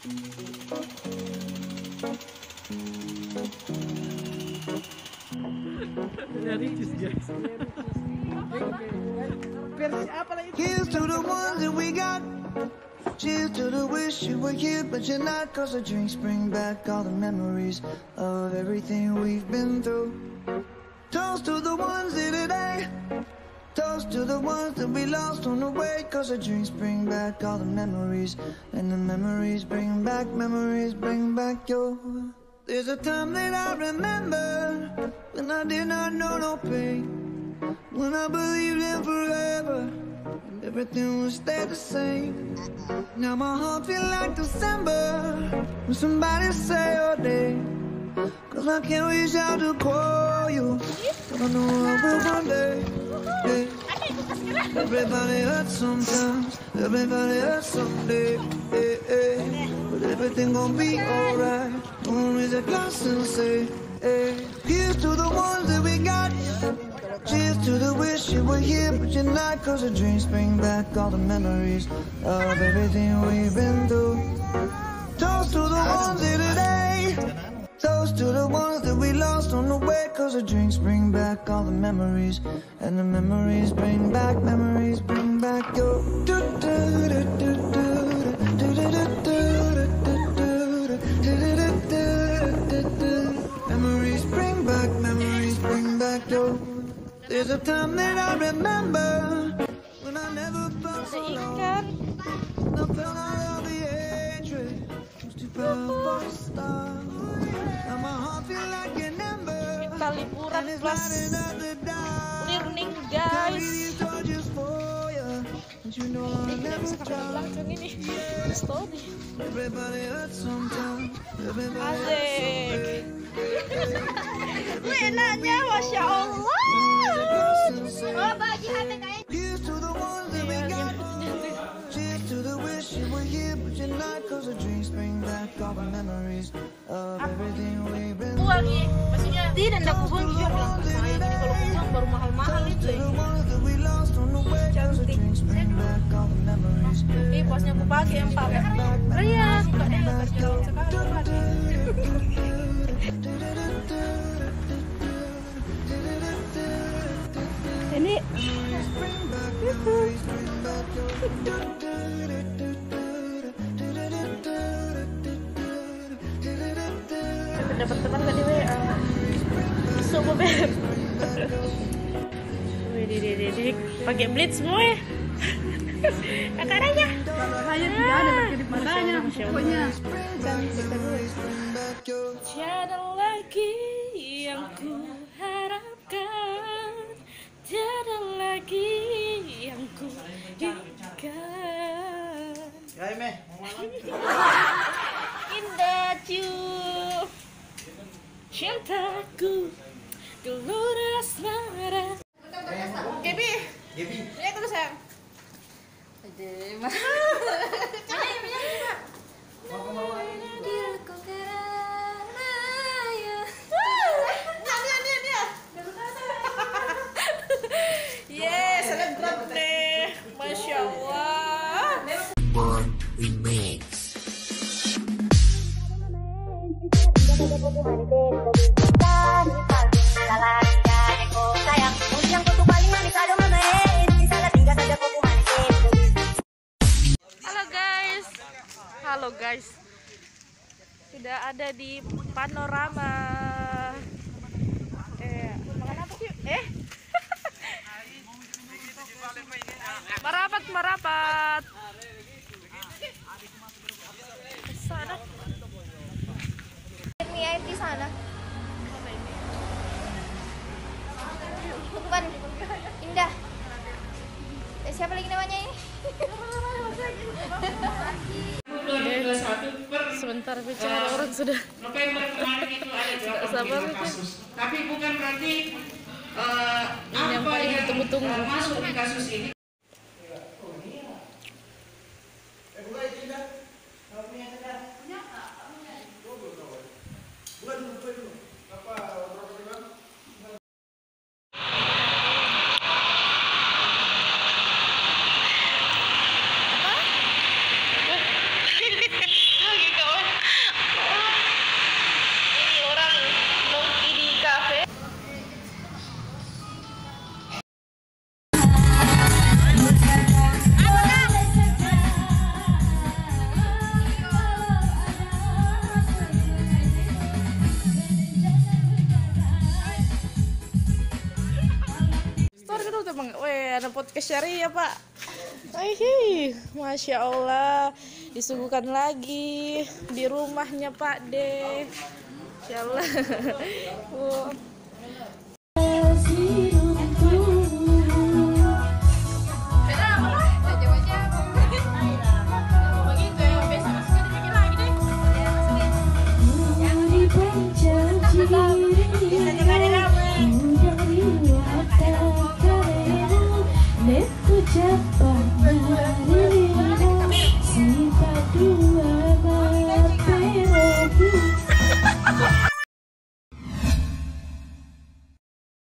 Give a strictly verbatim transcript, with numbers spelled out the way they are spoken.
Here's to the ones that we got. Cheers to the wish you were here, but you're not. Cause the drinks bring back all the memories of everything we've been through. Toast to the ones here today. Toast to the ones that we lost on the way. Cause the drinks bring back all the memories. And the memories bring back, memories bring back your. There's a time that I remember when I did not know no pain, when I believed in forever and everything would stay the same. Now my heart feel like December when somebody say your name. Cause I can't reach out to call you, but I know I will one day. Yeah. Everybody hurts sometimes, everybody hurts someday. Yeah, yeah. But everything gon' be alright. Gonna raise a glass and say, hey. Here's to the ones that we got. Cheers to the wish you were here, but you're not. Cause the dreams bring back all the memories of everything we've been through. Toast to the ones here today. Toast to the ones that we lost on the way. Cause the drinks bring back all the memories. And the memories bring back, memories bring back your. Memories bring back, memories bring back your. There's a time that I remember when I never felt so low. I felt all the hatred. Was too powerful to stop. Now my heart feel like an ember. Kita liburan plus learning guys. Asik. Lenanya Masya Allah. Oh bagi H P kayak. Here's to the ones that we got. Cheers to the wish you were here, but you're not. Cause the dreams bring back all the memories of everything we've been through. Lagi, maksudnya tidak ada kubang juga bilang saya ini kalau kubang baru mahal-mahal itu. Cantik. Ih pasnya aku pakai yang empat. Oh iya, suka deh kalau sekarang. Ini dapat teman tadi W A Sobo Beb. Wih, pakai blitz semua ya. Kakaranya. Saya tidak ada kedip matanya, pokoknya. Tiada lagi yang ku harapkan, tiada lagi yang ku inginkan. Indah cu, cintaku, gelora asmara. Gaby, Gaby, lihat dulu sayang. Aduh, mah. Mana yang punya ini pak? Dia, dia, dia. Yes, selebgram deh, masya Allah. Remix. Halo guys, halo guys, sudah ada di Panorama. Eh, makan apa sih? Eh, merapat, merapat. Sana. Ini air di sana. Bukan Indah. Eh, siapa lagi namanya ini? Sebentar bicara uh, orang sudah. November kemarin itu ada dua puluh lima kasus. Tapi bukan berarti uh, ini yang paling ditunggu-tunggu uh, masuk di kasus ini. Gimana podcast syariah Pak? Aihi, Masya Allah, disuguhkan lagi di rumahnya Pak De. Masya Allah.